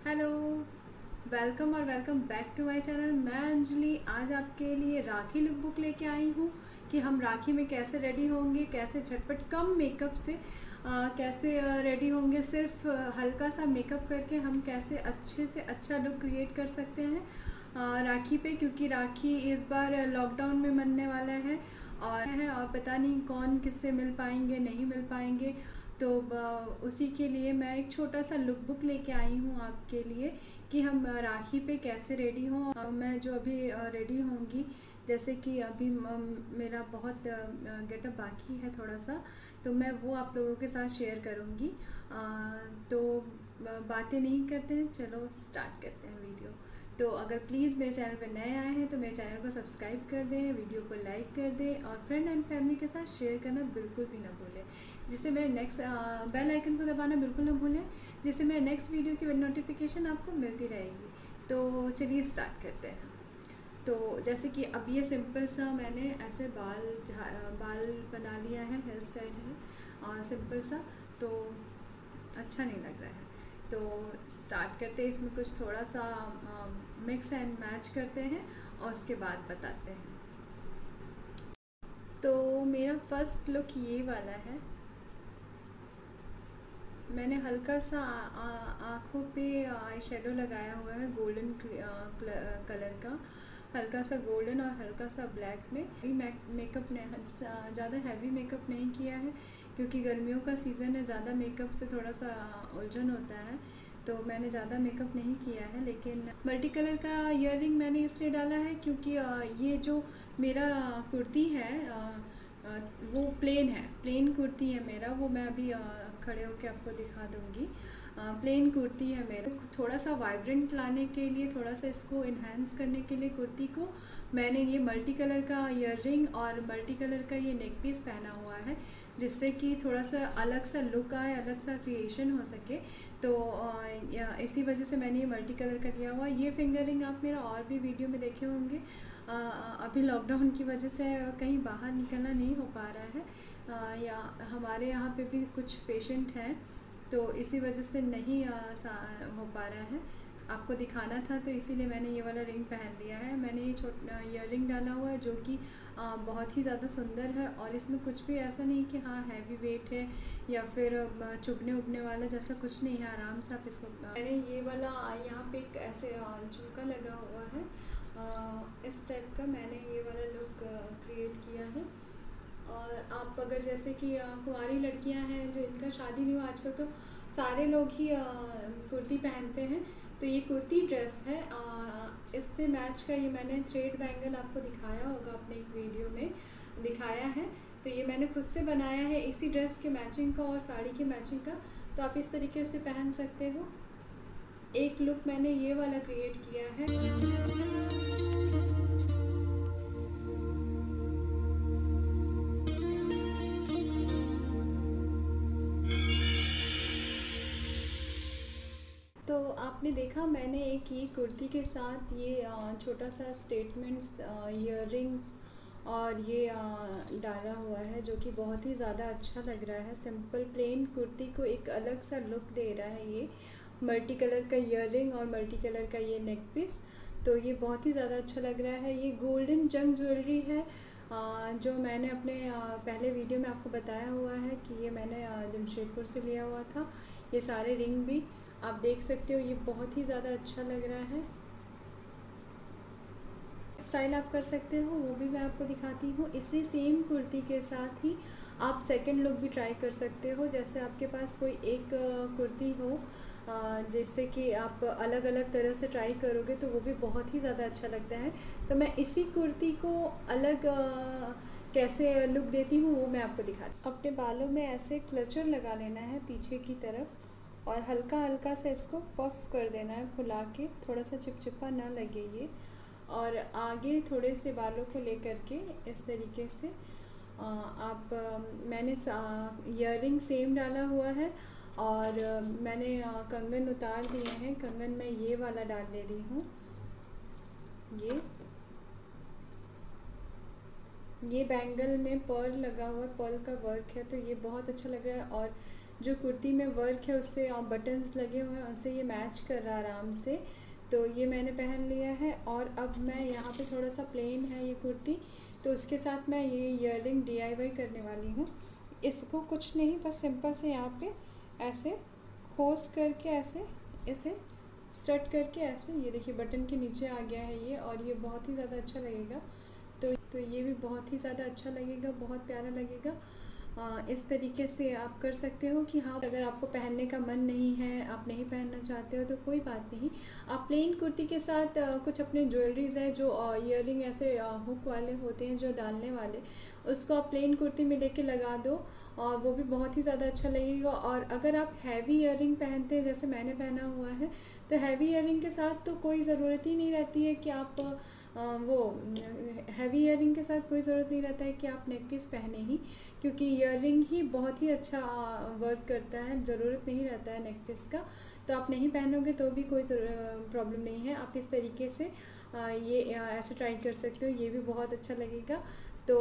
Hello, welcome और welcome back to my channel. मैं अंजलि आज आपके लिए राखी लुक बुक लेके आई हूँ कि हम राखी में कैसे रेडी होंगे, कैसे झटपट कम मेकअप से कैसे रेडी होंगे। सिर्फ हल्का सा मेकअप करके हम कैसे अच्छे से अच्छा लुक क्रिएट कर सकते हैं राखी पे, क्योंकि राखी इस बार लॉकडाउन में मनने वाला है और पता नहीं कौन किससे मिल पाएंगे नहीं मिल पाएंगे। तो उसी के लिए मैं एक छोटा सा लुक बुक लेके आई हूँ आपके लिए कि हम राखी पे कैसे रेडी हों। मैं जो अभी रेडी होंगी, जैसे कि अभी मेरा बहुत गेटअप बाकी है थोड़ा सा, तो मैं वो आप लोगों के साथ शेयर करूँगी। तो बातें नहीं करते हैं, चलो स्टार्ट करते हैं वीडियो। तो अगर प्लीज़ मेरे चैनल पर नए आए हैं तो मेरे चैनल को सब्सक्राइब कर दें, वीडियो को लाइक कर दें और फ्रेंड एंड फैमिली के साथ शेयर करना बिल्कुल भी ना भूलें, जिससे मेरे नेक्स्ट बेल आइकन को दबाना बिल्कुल ना भूलें, जिससे मेरे नेक्स्ट वीडियो की नोटिफिकेशन आपको मिलती रहेगी। तो चलिए स्टार्ट करते हैं। तो जैसे कि अब ये सिंपल सा मैंने ऐसे बाल बना लिया है, हेयर स्टाइल है और सिंपल सा, तो अच्छा नहीं लग रहा है। तो स्टार्ट करते हैं, इसमें कुछ थोड़ा सा मिक्स एंड मैच करते हैं और उसके बाद बताते हैं। तो मेरा फर्स्ट लुक ये वाला है। मैंने हल्का सा आँखों पे आई शेडो लगाया हुआ है गोल्डन कलर का, हल्का सा गोल्डन और हल्का सा ब्लैक में। मेकअप ने ज़्यादा हैवी मेकअप नहीं किया है, क्योंकि गर्मियों का सीज़न है, ज़्यादा मेकअप से थोड़ा सा उलझन होता है, तो मैंने ज़्यादा मेकअप नहीं किया है। लेकिन मल्टी कलर का ईयर रिंग मैंने इसलिए डाला है क्योंकि ये जो मेरा कुर्ती है वो प्लेन कुर्ती है मेरा, वो मैं अभी खड़े होकर आपको दिखा दूँगी। प्लेन कुर्ती है मेरा। थोड़ा सा वाइब्रेंट लाने के लिए, थोड़ा सा इसको इन्हेंस करने के लिए कुर्ती को, मैंने ये मल्टी कलर का ईयर रिंग और मल्टी कलर का ये नेक पीस पहना हुआ है, जिससे कि थोड़ा सा अलग सा लुक आए, अलग सा क्रिएशन हो सके। तो इसी वजह से मैंने ये मल्टी कलर का लिया हुआ। ये फिंगर रिंग आप मेरा और भी वीडियो में देखे होंगे। अभी लॉकडाउन की वजह से कहीं बाहर निकलना नहीं हो पा रहा है, या हमारे यहाँ पे भी कुछ पेशेंट हैं, तो इसी वजह से नहीं हो पा रहा है। आपको दिखाना था तो इसीलिए मैंने ये वाला रिंग पहन लिया है। मैंने ये छोटा ईयर रिंग डाला हुआ है जो कि बहुत ही ज़्यादा सुंदर है, और इसमें कुछ भी ऐसा नहीं कि हाँ हैवी वेट है या फिर चुभने उभने वाला, जैसा कुछ नहीं है। आराम से आप इसको मैंने ये वाला यहाँ पे एक ऐसे झुमका लगा हुआ है, इस टाइप का मैंने ये वाला लुक क्रिएट किया है। और आप अगर जैसे कि कुंवारी लड़कियां हैं जो इनका शादी नहीं हुआ, आजकल तो सारे लोग ही कुर्ती पहनते हैं, तो ये कुर्ती ड्रेस है। इससे मैच का ये मैंने थ्रेड बैंगल आपको दिखाया होगा, अपने एक वीडियो में दिखाया है। तो ये मैंने खुद से बनाया है इसी ड्रेस के मैचिंग का और साड़ी के मैचिंग का, तो आप इस तरीके से पहन सकते हो। एक लुक मैंने ये वाला क्रिएट किया है। तो आपने देखा मैंने एक ये कुर्ती के साथ ये छोटा सा स्टेटमेंट्स ईयर रिंग्स और ये डाला हुआ है, जो कि बहुत ही ज़्यादा अच्छा लग रहा है। सिंपल प्लेन कुर्ती को एक अलग सा लुक दे रहा है ये मल्टी कलर का ईयर रिंग और मल्टी कलर का ये नेक पीस, तो ये बहुत ही ज़्यादा अच्छा लग रहा है। ये गोल्डन जंग ज्वेलरी है, जो मैंने अपने पहले वीडियो में आपको बताया हुआ है कि ये मैंने जमशेदपुर से लिया हुआ था। ये सारे रिंग भी आप देख सकते हो, ये बहुत ही ज़्यादा अच्छा लग रहा है। स्टाइल आप कर सकते हो, वो भी मैं आपको दिखाती हूँ। इसी सेम कुर्ती के साथ ही आप सेकंड लुक भी ट्राई कर सकते हो। जैसे आपके पास कोई एक कुर्ती हो, जैसे कि आप अलग अलग तरह से ट्राई करोगे तो वो भी बहुत ही ज़्यादा अच्छा लगता है। तो मैं इसी कुर्ती को अलग कैसे लुक देती हूँ वो मैं आपको दिखाती हूँ। अपने बालों में ऐसे क्लचर लगा लेना है पीछे की तरफ, और हल्का हल्का से इसको पफ कर देना है फुला के, थोड़ा सा चिपचिपा ना लगे ये। और आगे थोड़े से बालों को लेकर के इस तरीके से आप मैंने ईयर रिंग सेम डाला हुआ है, और मैंने कंगन उतार दिए हैं। कंगन मैं ये वाला डाल ले रही हूँ। ये बैंगल में पर्ल लगा हुआ है, पर्ल का वर्क है, तो ये बहुत अच्छा लग रहा है। और जो कुर्ती में वर्क है उससे बटन्स लगे हुए हैं उनसे ये मैच कर रहा है आराम से। तो ये मैंने पहन लिया है। और अब मैं यहाँ पे थोड़ा सा प्लेन है ये कुर्ती, तो उसके साथ मैं ये ईयररिंग DIY करने वाली हूँ। इसको कुछ नहीं, बस सिंपल से यहाँ पे ऐसे खोस करके ऐसे इसे स्टड करके ऐसे, ये देखिए बटन के नीचे आ गया है ये, और ये बहुत ही ज़्यादा अच्छा लगेगा। तो ये भी बहुत ही ज़्यादा अच्छा लगेगा, बहुत प्यारा लगेगा। इस तरीके से आप कर सकते हो कि हाँ, अगर आपको पहनने का मन नहीं है, आप नहीं पहनना चाहते हो तो कोई बात नहीं, आप प्लेन कुर्ती के साथ कुछ अपने ज्वेलरीज़ है जो ईयररिंग ऐसे हुक वाले होते हैं जो डालने वाले, उसको आप प्लेन कुर्ती में लेके लगा दो और वो भी बहुत ही ज़्यादा अच्छा लगेगा। और अगर आप हैवी ईयररिंग पहनते हैं जैसे मैंने पहना हुआ है, तो हैवी ईयररिंग के साथ तो कोई ज़रूरत ही नहीं रहती है कि आप वो हैवी ईयररिंग के साथ कोई ज़रूरत नहीं रहता है कि आप नेक पीस पहने ही, क्योंकि ईयररिंग ही बहुत ही अच्छा वर्क करता है, ज़रूरत नहीं रहता है नेक पीस का। तो आप नहीं पहनोगे तो भी कोई प्रॉब्लम नहीं है, आप इस तरीके से ये ऐसे ट्राई कर सकते हो, ये भी बहुत अच्छा लगेगा। तो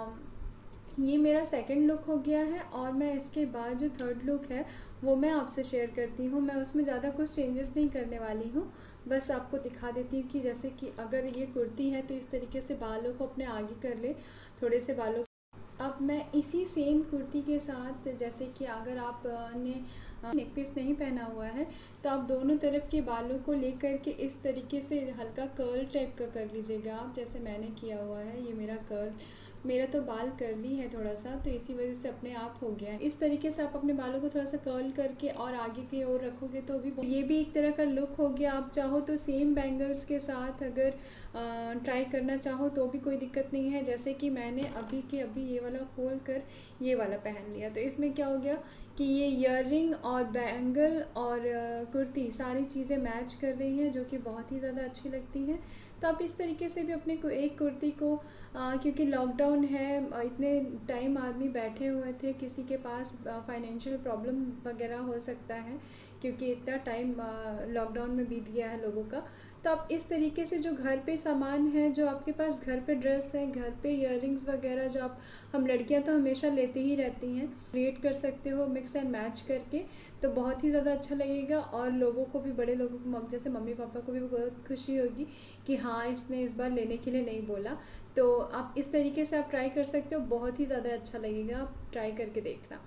ये मेरा सेकंड लुक हो गया है। और मैं इसके बाद जो थर्ड लुक है वो मैं आपसे शेयर करती हूँ। मैं उसमें ज़्यादा कुछ चेंजेस नहीं करने वाली हूँ, बस आपको दिखा देती हूँ कि जैसे कि अगर ये कुर्ती है तो इस तरीके से बालों को अपने आगे कर ले, थोड़े से बालों। अब मैं इसी सेम कुर्ती के साथ, जैसे कि अगर आप ने नेक पीस नहीं पहना हुआ है तो आप दोनों तरफ के बालों को लेकर के इस तरीके से हल्का कर्ल टाइप का कर लीजिएगा आप, जैसे मैंने किया हुआ है। ये मेरा तो बाल कर्ली है थोड़ा सा, तो इसी वजह से अपने आप हो गया है। इस तरीके से आप अपने बालों को थोड़ा सा कर्ल करके और आगे की ओर रखोगे तो भी ये भी एक तरह का लुक हो गया। आप चाहो तो सेम बैंगल्स के साथ अगर ट्राई करना चाहो तो भी कोई दिक्कत नहीं है। जैसे कि मैंने अभी ये वाला खोल कर ये वाला पहन लिया, तो इसमें क्या हो गया कि ये ईयररिंग और बैंगल और कुर्ती सारी चीज़ें मैच कर रही हैं, जो कि बहुत ही ज़्यादा अच्छी लगती हैं। तो आप इस तरीके से भी अपने एक कुर्ती को क्योंकि लॉकडाउन है, इतने टाइम आदमी बैठे हुए थे, किसी के पास फाइनेंशियल प्रॉब्लम वगैरह हो सकता है क्योंकि इतना टाइम लॉकडाउन में बीत गया है लोगों का। तो आप इस तरीके से जो घर पे सामान है, जो आपके पास घर पे ड्रेस है, घर पे इयररिंग्स वगैरह जो हम लड़कियां तो हमेशा लेती ही रहती हैं, क्रिएट कर सकते हो मिक्स एंड मैच करके, तो बहुत ही ज़्यादा अच्छा लगेगा। और लोगों को भी, बड़े लोगों को जैसे मम्मी पापा को भी बहुत खुशी होगी कि हाँ, इसने इस बार लेने के लिए नहीं बोला। तो आप इस तरीके से आप ट्राई कर सकते हो, बहुत ही ज़्यादा अच्छा लगेगा, आप ट्राई करके देखना।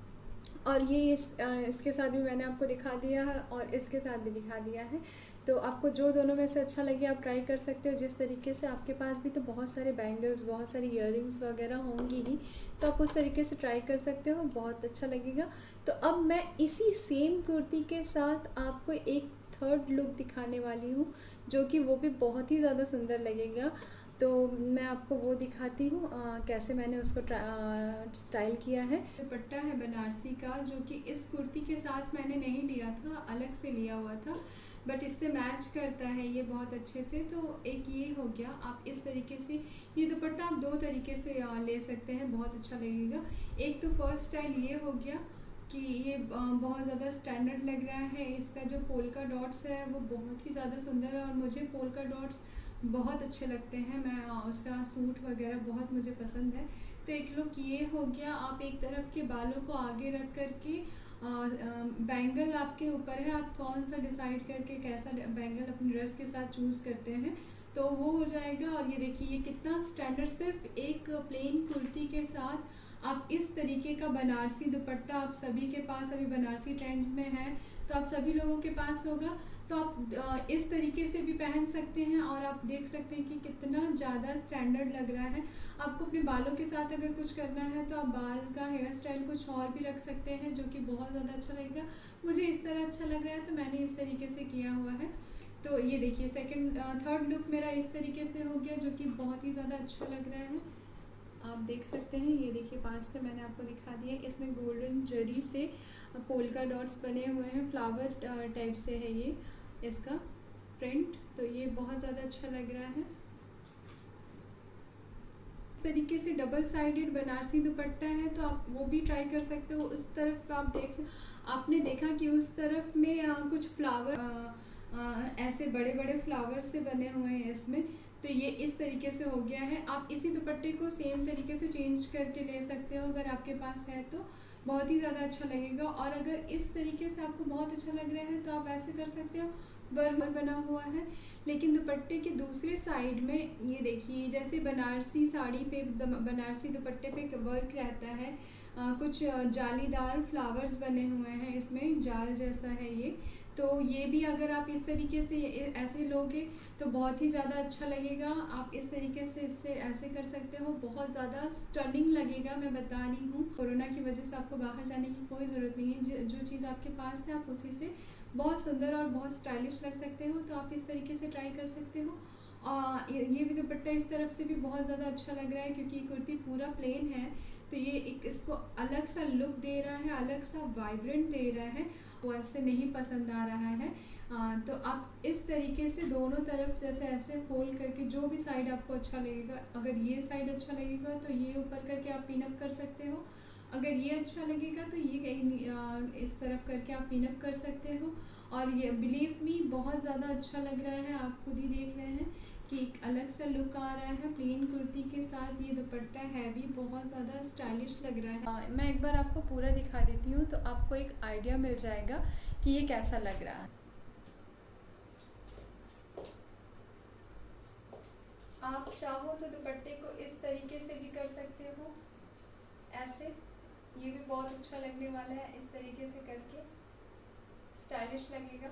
और ये इसके साथ भी मैंने आपको दिखा दिया है और इसके साथ भी दिखा दिया है। तो आपको जो दोनों में से अच्छा लगे आप ट्राई कर सकते हो। जिस तरीके से आपके पास भी तो बहुत सारे बैंगल्स, बहुत सारी इयररिंग्स वगैरह होंगी ही, तो आप उस तरीके से ट्राई कर सकते हो, बहुत अच्छा लगेगा। तो अब मैं इसी सेम कुर्ती के साथ आपको एक थर्ड लुक दिखाने वाली हूँ, जो कि वो भी बहुत ही ज़्यादा सुंदर लगेगा। तो मैं आपको वो दिखाती हूँ कैसे मैंने उसको स्टाइल किया है। दुपट्टा है बनारसी का, जो कि इस कुर्ती के साथ मैंने नहीं लिया था, अलग से लिया हुआ था, बट इससे मैच करता है ये बहुत अच्छे से। तो एक ये हो गया, आप इस तरीके से ये दुपट्टा आप दो तरीके से ले सकते हैं, बहुत अच्छा लगेगा। एक तो फर्स्ट स्टाइल ये हो गया कि ये बहुत ज़्यादा स्टैंडर्ड लग रहा है, इसका जो पोल्का डॉट्स है वो बहुत ही ज़्यादा सुंदर है और मुझे पोल्का डॉट्स बहुत अच्छे लगते हैं, मैं उसका सूट वगैरह बहुत मुझे पसंद है। तो एक लुक ये हो गया। आप एक तरफ के बालों को आगे रख करके बैंगल आपके ऊपर है, आप कौन सा डिसाइड करके कैसा बैंगल अपनी ड्रेस के साथ चूज़ करते हैं तो वो हो जाएगा। और ये देखिए ये कितना स्टैंडर्ड, सिर्फ एक प्लेन कुर्ती के साथ आप इस तरीके का बनारसी दुपट्टा, आप सभी के पास अभी बनारसी ट्रेंड्स में है तो आप सभी लोगों के पास होगा, तो आप इस तरीके से भी पहन सकते हैं। और आप देख सकते हैं कि कितना ज़्यादा स्टैंडर्ड लग रहा है। आपको अपने बालों के साथ अगर कुछ करना है तो आप बाल का हेयर स्टाइल कुछ और भी रख सकते हैं, जो कि बहुत ज़्यादा अच्छा लगेगा। मुझे इस तरह अच्छा लग रहा है तो मैंने इस तरीके से किया हुआ है। तो ये देखिए थर्ड लुक मेरा इस तरीके से हो गया, जो कि बहुत ही ज़्यादा अच्छा लग रहा है। आप देख सकते हैं, ये देखिए पास से मैंने आपको दिखा दिया, इसमें गोल्डन जरी से पोल्का डॉट्स बने हुए हैं, फ्लावर टाइप से है ये इसका प्रिंट, तो ये बहुत ज़्यादा अच्छा लग रहा है। इस तरीके से डबल साइडेड बनारसी दुपट्टा है, तो आप वो भी ट्राई कर सकते हो। उस तरफ आपने देखा कि उस तरफ में कुछ फ्लावर ऐसे बड़े बड़े फ्लावर से बने हुए हैं इसमें, तो ये इस तरीके से हो गया है। आप इसी दुपट्टे को सेम तरीके से चेंज करके ले सकते हो अगर आपके पास है तो बहुत ही ज़्यादा अच्छा लगेगा। और अगर इस तरीके से आपको बहुत अच्छा लग रहा है तो आप ऐसे कर सकते हो, वर्क बना हुआ है। लेकिन दुपट्टे के दूसरे साइड में ये देखिए, जैसे बनारसी साड़ी पे बनारसी दुपट्टे पे वर्क रहता है, कुछ जालीदार फ्लावर्स बने हुए हैं, इसमें जाल जैसा है ये। तो ये भी अगर आप इस तरीके से ऐसे लोगे तो बहुत ही ज़्यादा अच्छा लगेगा। आप इस तरीके से इससे ऐसे कर सकते हो, बहुत ज़्यादा स्टनिंग लगेगा, मैं बता रही हूँ। कोरोना की वजह से आपको बाहर जाने की कोई ज़रूरत नहीं है, जो चीज़ आपके पास है आप उसी से बहुत सुंदर और बहुत स्टाइलिश लग सकते हो। तो आप इस तरीके से ट्राई कर सकते हो। ये भी दुपट्टा इस तरफ से भी बहुत ज़्यादा अच्छा लग रहा है, क्योंकि कुर्ती पूरा प्लेन है तो ये एक इसको अलग सा लुक दे रहा है, अलग सा वाइब्रेंट दे रहा है, वो ऐसे नहीं पसंद आ रहा है। तो आप इस तरीके से दोनों तरफ जैसे ऐसे फोल्ड करके, जो भी साइड आपको अच्छा लगेगा, अगर ये साइड अच्छा लगेगा तो ये ऊपर करके आप पिन अप कर सकते हो, अगर ये अच्छा लगेगा तो ये कहीं इस तरफ करके आप पिन अप कर सकते हो। और ये बिलीव मी बहुत ज़्यादा अच्छा लग रहा है, आप खुद ही देख रहे हैं कि एक अलग सा लुक आ रहा है प्लेन कुर्ती के साथ। ये दुपट्टा है भी बहुत ज़्यादा स्टाइलिश लग रहा है। मैं एक बार आपको पूरा दिखा देती हूँ तो आपको एक आइडिया मिल जाएगा कि ये कैसा लग रहा है। आप चाहो तो दुपट्टे को इस तरीके से भी कर सकते हो, ऐसे, ये भी बहुत अच्छा लगने वाला है। इस तरीके से करके स्टाइलिश लगेगा।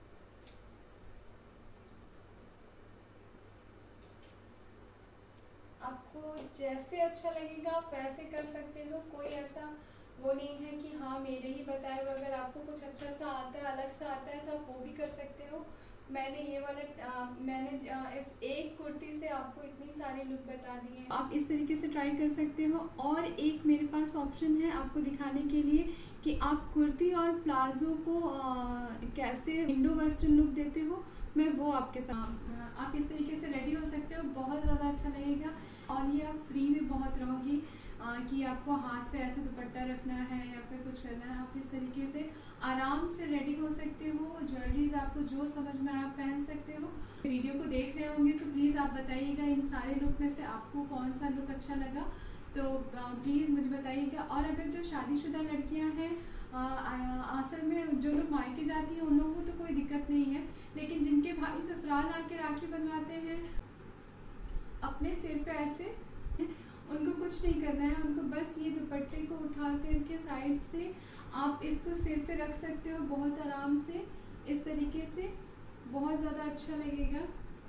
आपको जैसे अच्छा लगेगा आप वैसे कर सकते हो, कोई ऐसा वो नहीं है कि हाँ मेरे ही बताए हुए। अगर आपको कुछ अच्छा सा आता है, अलग सा आता है तो आप वो भी कर सकते हो। मैंने ये वाला मैंने इस एक कुर्ती से आपको इतनी सारी लुक बता दी है, आप इस तरीके से ट्राई कर सकते हो। और एक मेरे पास ऑप्शन है आपको दिखाने के लिए कि आप कुर्ती और प्लाजो को कैसे इंडो वेस्टर्न लुक देते हो, मैं वो आपके साथ। आप इस तरीके से रेडी हो सकते हो, बहुत ज़्यादा अच्छा लगेगा। और ये आप फ्री में बहुत रहोगी कि आपको हाथ पे ऐसे दुपट्टा रखना है या फिर कुछ करना है, आप इस तरीके से आराम से रेडी हो सकते हो। ज्वेलरीज आपको जो समझ में आए आप पहन सकते हो। वीडियो को देख रहे होंगे तो प्लीज़ आप बताइएगा इन सारे लुक में से आपको कौन सा लुक अच्छा लगा, तो प्लीज़ मुझे बताइएगा। और अगर जो शादीशुदा लड़कियां हैं, असल में जो लोग मायके जाती हैं उन लोगों को तो कोई दिक्कत नहीं है, लेकिन जिनके भाई ससुराल आके राखी बनवाते हैं अपने सिर पे ऐसे, उनको कुछ नहीं करना है, उनको बस ये दुपट्टे को उठा करके साइड से आप इसको सिर पे रख सकते हो बहुत आराम से, इस तरीके से बहुत ज़्यादा अच्छा लगेगा।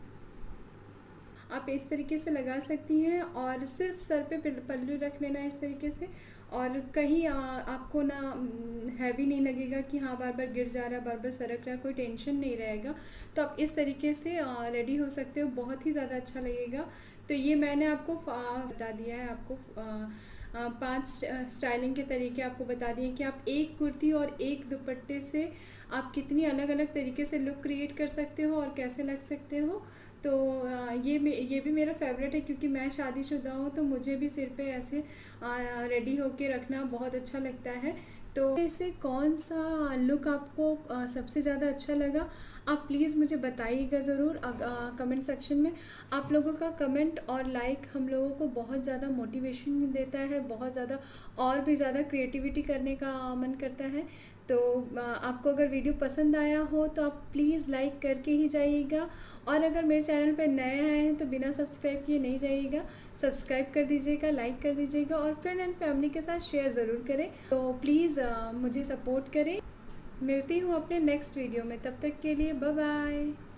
आप इस तरीके से लगा सकती हैं और सिर्फ सर पे पल्लू रख लेना इस तरीके से, और कहीं आपको ना हैवी नहीं लगेगा कि हाँ बार बार गिर जा रहा है, बार बार सरक रहा है, कोई टेंशन नहीं रहेगा। तो आप इस तरीके से रेडी हो सकते हो, बहुत ही ज़्यादा अच्छा लगेगा। तो ये मैंने आपको बता दिया है, आपको 5 स्टाइलिंग के तरीके आपको बता दिए कि आप एक कुर्ती और एक दुपट्टे से आप कितनी अलग अलग तरीके से लुक क्रिएट कर सकते हो और कैसे लग सकते हो। तो ये भी मेरा फेवरेट है, क्योंकि मैं शादीशुदा हूँ तो मुझे भी सिर पे ऐसे रेडी होके रखना बहुत अच्छा लगता है। तो ऐसे कौन सा लुक आपको सबसे ज़्यादा अच्छा लगा, आप प्लीज़ मुझे बताइएगा ज़रूर कमेंट सेक्शन में। आप लोगों का कमेंट और लाइक हम लोगों को बहुत ज़्यादा मोटिवेशन देता है, बहुत ज़्यादा और भी ज़्यादा क्रिएटिविटी करने का मन करता है। तो आपको अगर वीडियो पसंद आया हो तो आप प्लीज़ लाइक करके ही जाइएगा, और अगर मेरे चैनल पर नए आए हैं तो बिना सब्सक्राइब किए नहीं जाइएगा, सब्सक्राइब कर दीजिएगा, लाइक कर दीजिएगा और फ्रेंड एंड फैमिली के साथ शेयर ज़रूर करें। तो प्लीज़ मुझे सपोर्ट करें। मिलती हूँ अपने नेक्स्ट वीडियो में, तब तक के लिए बाय बाय।